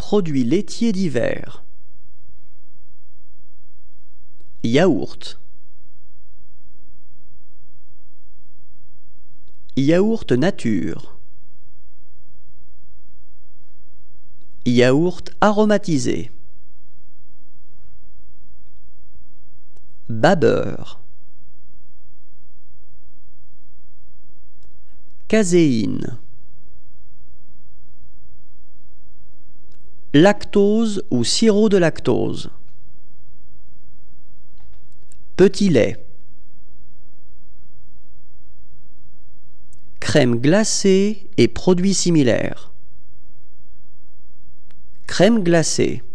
Produits laitiers divers. Yaourt. Yaourt nature. Yaourt aromatisé. Babeur. Caséine. Lactose ou sirop de lactose. Petit lait. Crème glacée et produits similaires. Crème glacée.